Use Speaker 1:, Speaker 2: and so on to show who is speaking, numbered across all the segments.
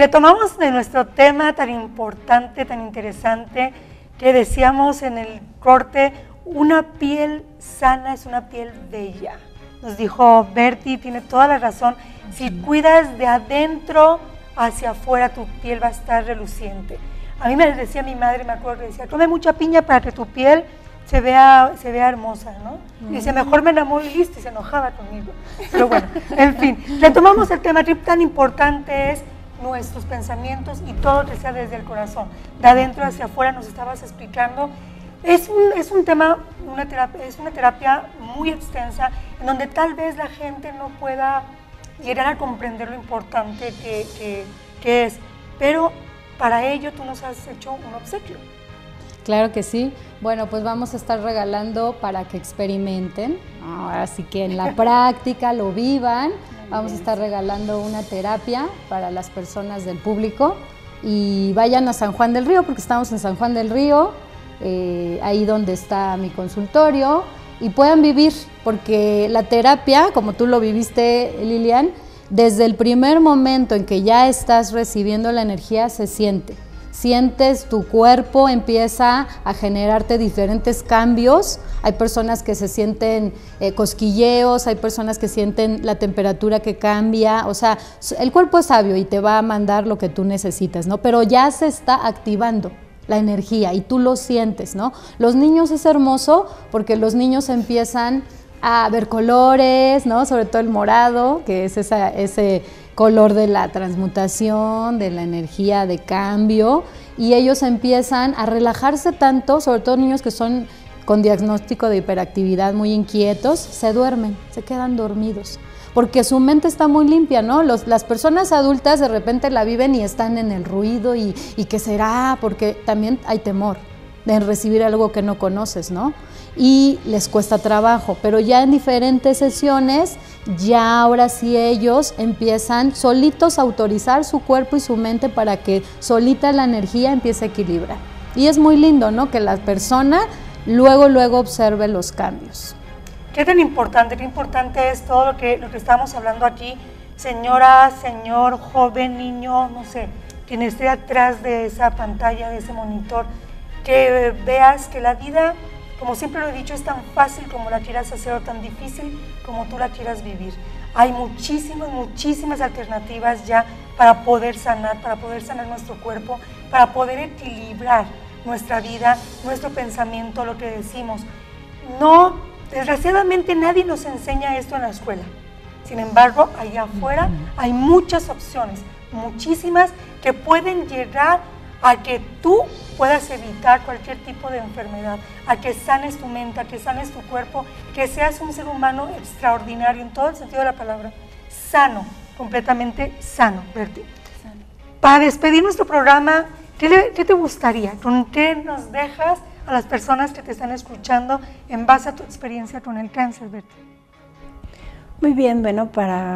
Speaker 1: retomamos de nuestro tema tan importante, tan interesante, que decíamos en el corte, una piel sana es una piel bella. Nos dijo Bertie, tiene toda la razón, si cuidas de adentro hacia afuera, tu piel va a estar reluciente. A mí me decía mi madre, me acuerdo que decía, come mucha piña para que tu piel se vea hermosa, ¿no? Y decía, mejor me enamoro y listo, y se enojaba conmigo. Pero bueno, en fin, retomamos el tema tan importante es nuestros pensamientos y todo que sea desde el corazón. De adentro hacia afuera nos estabas explicando. Es un tema, es una terapia muy extensa en donde tal vez la gente no pueda llegar a comprender lo importante que es, pero para ello tú nos has hecho un obsequio.
Speaker 2: Claro que sí. Bueno, pues vamos a estar regalando para que experimenten, ahora sí que en la práctica lo vivan. Vamos a estar regalando una terapia para las personas del público y vayan a San Juan del Río, porque estamos en San Juan del Río, ahí donde está mi consultorio, y puedan vivir, porque la terapia, como tú lo viviste, Lilian, desde el primer momento en que ya estás recibiendo la energía se siente. Sientes tu cuerpo, empieza a generarte diferentes cambios. Hay personas que se sienten cosquilleos, hay personas que sienten la temperatura que cambia. O sea, el cuerpo es sabio y te va a mandar lo que tú necesitas, ¿no? Pero ya se está activando la energía y tú lo sientes, ¿no? Los niños es hermoso porque los niños empiezan a ver colores, ¿no? Sobre todo el morado, que es ese color de la transmutación, de la energía de cambio, y ellos empiezan a relajarse tanto, sobre todo niños que son con diagnóstico de hiperactividad muy inquietos, se duermen, se quedan dormidos, porque su mente está muy limpia, ¿no? Las personas adultas de repente la viven y están en el ruido y ¿qué será? Porque también hay temor de recibir algo que no conoces, ¿no? Y les cuesta trabajo, pero ya en diferentes sesiones, ya ahora sí ellos empiezan solitos a autorizar su cuerpo y su mente para que solita la energía empiece a equilibrar. Y es muy lindo, ¿no? Que la persona luego observe los cambios.
Speaker 1: Qué importante es todo lo que estamos hablando aquí, señora, señor, joven, niño, no sé, quien esté atrás de esa pantalla, de ese monitor, que veas que la vida, como siempre lo he dicho, es tan fácil como la quieras hacer o tan difícil como tú la quieras vivir. Hay muchísimas alternativas ya para poder sanar nuestro cuerpo, para poder equilibrar nuestra vida, nuestro pensamiento, lo que decimos. No, desgraciadamente nadie nos enseña esto en la escuela. Sin embargo, allá afuera hay muchas opciones, muchísimas, que pueden llegar a que tú puedas evitar cualquier tipo de enfermedad, a que sanes tu mente, a que sanes tu cuerpo, que seas un ser humano extraordinario en todo el sentido de la palabra, sano, completamente sano, Bertie. Para despedir nuestro programa, ¿qué te gustaría? ¿Con qué nos dejas a las personas que te están escuchando en base a tu experiencia con el cáncer, Bertie?
Speaker 3: Muy bien, bueno,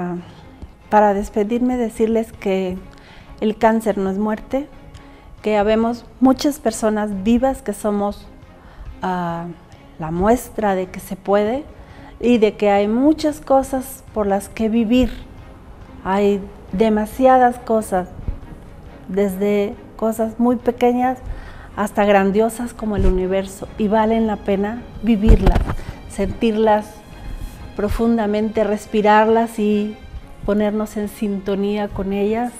Speaker 3: para despedirme, decirles que el cáncer no es muerte, que habemos muchas personas vivas que somos la muestra de que se puede y de que hay muchas cosas por las que vivir. Hay demasiadas cosas, desde cosas muy pequeñas hasta grandiosas como el universo, y valen la pena vivirlas, sentirlas profundamente, respirarlas y ponernos en sintonía con ellas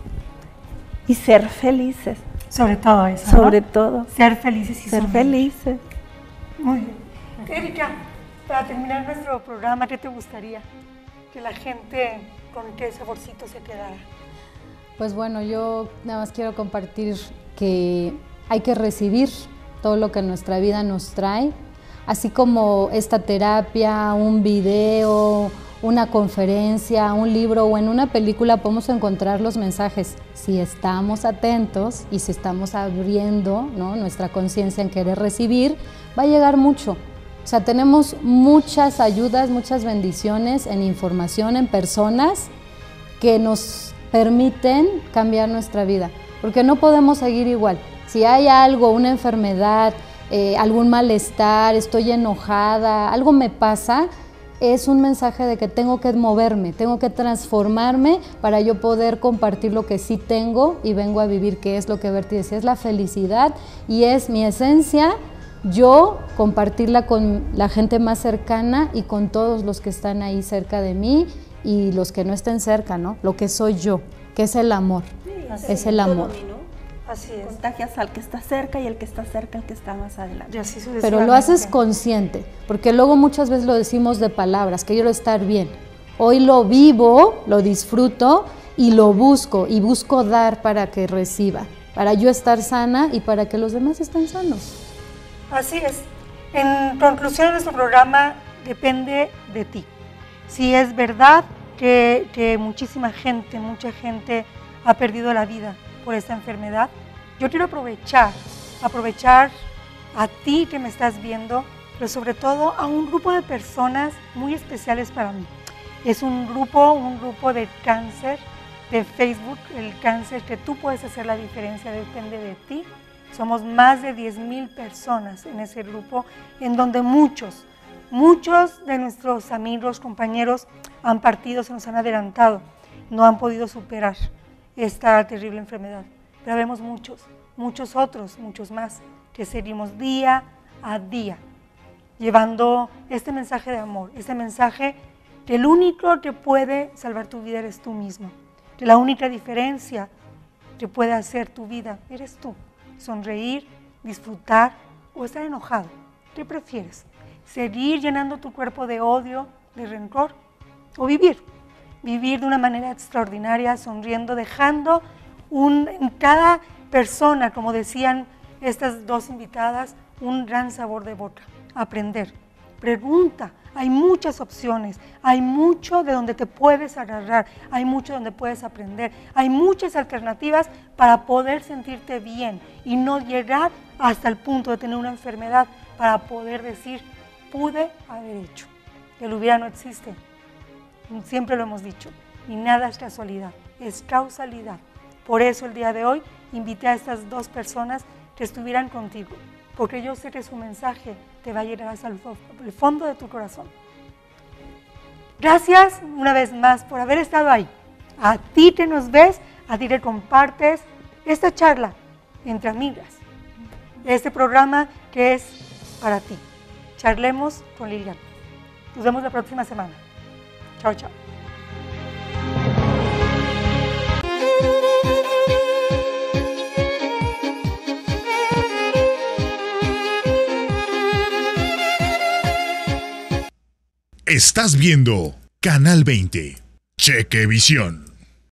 Speaker 3: y ser felices.
Speaker 1: Sobre todo eso,
Speaker 3: Sobre
Speaker 1: ¿no?
Speaker 3: todo.
Speaker 1: Ser felices y
Speaker 3: ser felices.
Speaker 1: Muy bien. Erika, para terminar nuestro programa, ¿qué te gustaría que la gente con qué saborcito se quedara?
Speaker 2: Pues bueno, yo nada más quiero compartir que hay que recibir todo lo que nuestra vida nos trae, así como esta terapia, un video, una conferencia, un libro o en una película podemos encontrar los mensajes. Si estamos atentos y si estamos abriendo, ¿no?, nuestra conciencia en querer recibir, va a llegar mucho. O sea, tenemos muchas ayudas, muchas bendiciones en información, en personas que nos permiten cambiar nuestra vida, porque no podemos seguir igual. Si hay algo, una enfermedad, algún malestar, estoy enojada, algo me pasa, es un mensaje de que tengo que moverme, tengo que transformarme para yo poder compartir lo que sí tengo y vengo a vivir, que es lo que Berti decía, es la felicidad y es mi esencia, yo compartirla con la gente más cercana y con todos los que están ahí cerca de mí y los que no estén cerca, ¿no? Lo que soy yo, que es el amor, es el amor.
Speaker 1: Así es.
Speaker 3: Contagias al que está cerca y el que está cerca al que está más adelante.
Speaker 1: Y así
Speaker 2: pero lo haces consciente, porque luego muchas veces lo decimos de palabras, que quiero estar bien. Hoy lo vivo, lo disfruto y lo busco, y busco dar para que reciba, para yo estar sana y para que los demás estén sanos.
Speaker 1: Así es. En conclusión, nuestro programa depende de ti. Si es verdad que mucha gente ha perdido la vida por esta enfermedad, yo quiero aprovechar a ti que me estás viendo, pero sobre todo a un grupo de personas muy especiales para mí. Es un grupo de cáncer de Facebook, el cáncer que tú puedes hacer la diferencia, depende de ti. Somos más de 10,000 personas en ese grupo, en donde muchos de nuestros amigos, compañeros han partido, se nos han adelantado, no han podido superar esta terrible enfermedad. Pero vemos muchos otros, muchos más, que seguimos día a día, llevando este mensaje de amor, este mensaje que el único que puede salvar tu vida eres tú mismo, que la única diferencia que puede hacer tu vida eres tú. Sonreír, disfrutar o estar enojado. ¿Qué prefieres? ¿Seguir llenando tu cuerpo de odio, de rencor? ¿O vivir de una manera extraordinaria, sonriendo, dejando en cada persona, como decían estas dos invitadas, un gran sabor de boca? Aprender. Pregunta. Hay muchas opciones, hay mucho de donde te puedes agarrar, hay mucho donde puedes aprender, hay muchas alternativas para poder sentirte bien y no llegar hasta el punto de tener una enfermedad para poder decir, pude haber hecho. El hubiera no existe, siempre lo hemos dicho, y nada es casualidad, es causalidad. Por eso el día de hoy invité a estas dos personas que estuvieran contigo, porque yo sé que su mensaje te va a llegar hasta el fondo de tu corazón. Gracias una vez más por haber estado ahí. A ti que nos ves, a ti que compartes esta charla entre amigas, este programa que es para ti. Charlemos con Lilian. Nos vemos la próxima semana. Chao, chao.
Speaker 4: Estás viendo Canal 20, Chequevisión.